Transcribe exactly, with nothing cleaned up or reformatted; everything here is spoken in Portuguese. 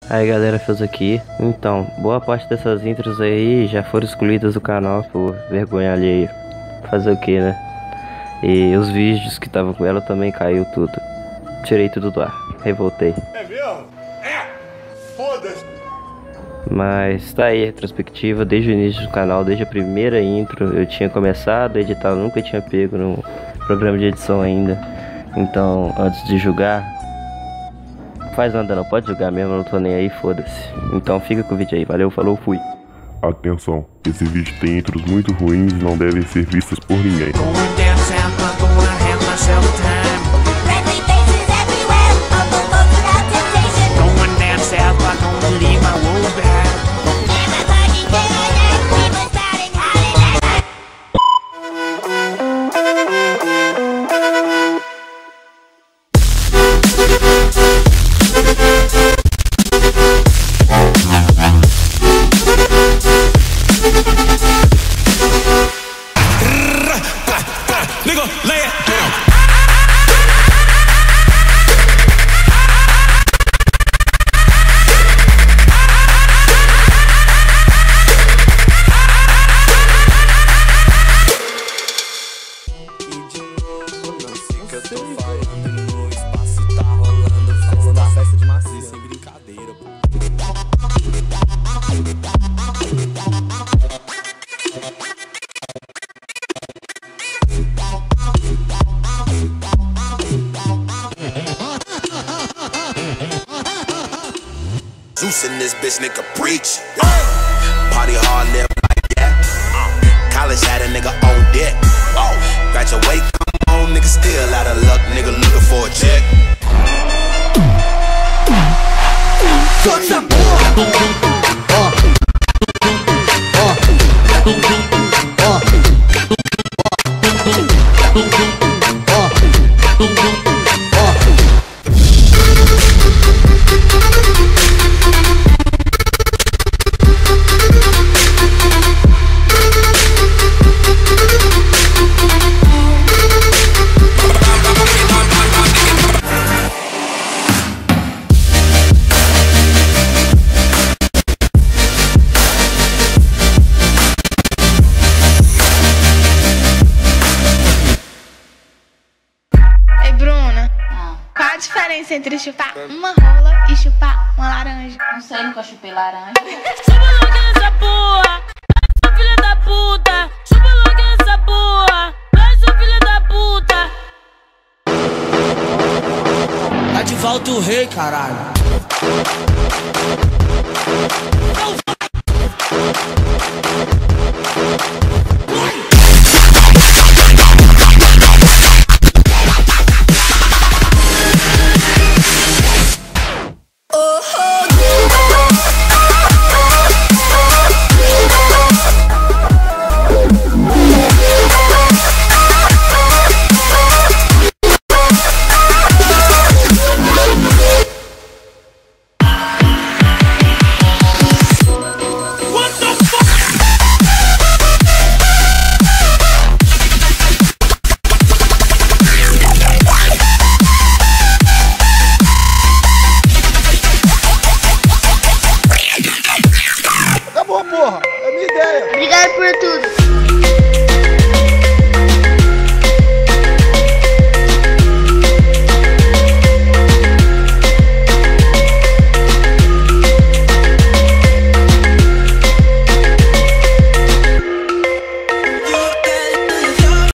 Aí galera, fez aqui. Então, boa parte dessas intros aí já foram excluídas do canal por vergonha alheia. Fazer o que, né? E os vídeos que estavam com ela também caiu tudo. Tirei tudo do ar, revoltei. É mesmo? É! Foda-se! Mas tá aí a retrospectiva desde o início do canal, desde a primeira intro. Eu tinha começado a editar, eu nunca tinha pego no programa de edição ainda. Então, antes de julgar, faz nada não, pode julgar mesmo, eu não tô nem aí, foda-se. Então fica com o vídeo aí, valeu, falou, fui. Atenção, esse vídeo tem intros muito ruins e não devem ser vistas por ninguém. Nigga, lay it down. E de novo, não sei o que eu tô falando. No espaço tá rolando, rolando a festa de macia. Sem brincadeira, pô. Zeus in this bitch, nigga, preach. Party hard, live like that. College had a nigga on deck. Graduate, come on, nigga, still out of luck, nigga, looking for a check. Qual a diferença entre chupar uma rola e chupar uma laranja? Não sei, nunca chupei laranja. Chupa logo essa porra, vai, filha da puta. Chupa logo essa porra, vai, seu filho da puta. Tá de volta o rei, caralho. Acabou, porra! É a minha ideia! Obrigado por tudo.